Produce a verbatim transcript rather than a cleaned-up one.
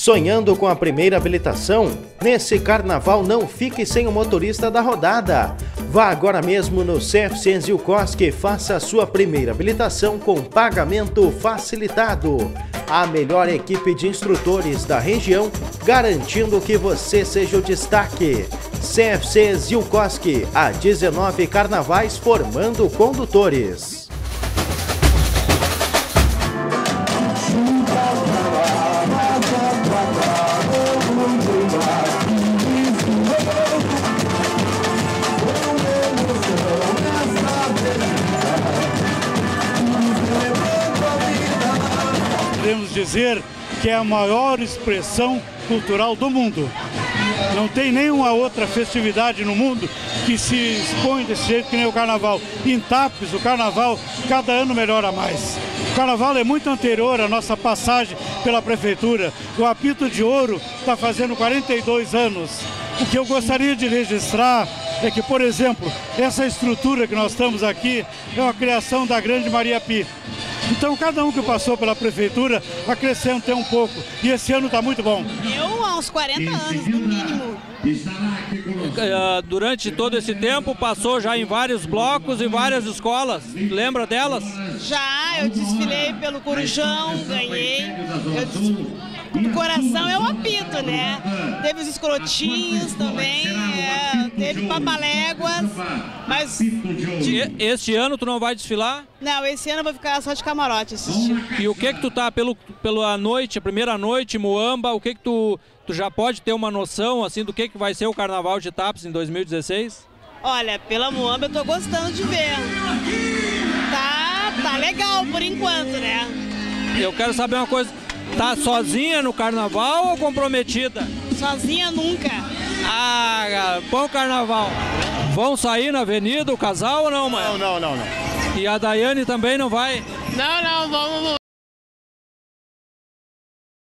Sonhando com a primeira habilitação? Nesse carnaval não fique sem o motorista da rodada. Vá agora mesmo no C F C Zilkowski e faça a sua primeira habilitação com pagamento facilitado. A melhor equipe de instrutores da região, garantindo que você seja o destaque. C F C Zilkowski, há dezenove carnavais formando condutores. Podemos dizer que é a maior expressão cultural do mundo. Não tem nenhuma outra festividade no mundo que se expõe desse jeito que nem o carnaval. Em Tapes, o carnaval cada ano melhora mais. O carnaval é muito anterior à nossa passagem pela prefeitura. O Apito de Ouro está fazendo quarenta e dois anos. O que eu gostaria de registrar é que, por exemplo, essa estrutura que nós estamos aqui é uma criação da grande Maria Pi. Então, cada um que passou pela prefeitura acrescenta um pouco. E esse ano está muito bom. Eu, há uns quarenta anos, no mínimo. Durante todo esse tempo, passou já em vários blocos e várias escolas. Lembra delas? Já, eu desfilei pelo Corujão, ganhei. Eu... Do coração é o apito, né? Teve os escrotinhos também, é, teve papaléguas, mas... E, este ano tu não vai desfilar? Não, esse ano eu vou ficar só de camarote assistindo. E o que que tu tá, pelo, pela noite, a primeira noite, Muamba, o que que tu, tu já pode ter uma noção, assim, do que que vai ser o Carnaval de Tapes em dois mil e dezesseis? Olha, pela Muamba eu tô gostando de ver. Tá, tá legal por enquanto, né? Eu quero saber uma coisa... Tá sozinha no carnaval ou comprometida? Sozinha nunca. Ah, bom carnaval. Vão sair na avenida o casal ou não, mãe? Não, não, não, não. E a Daiane também não vai? Não, não, vamos,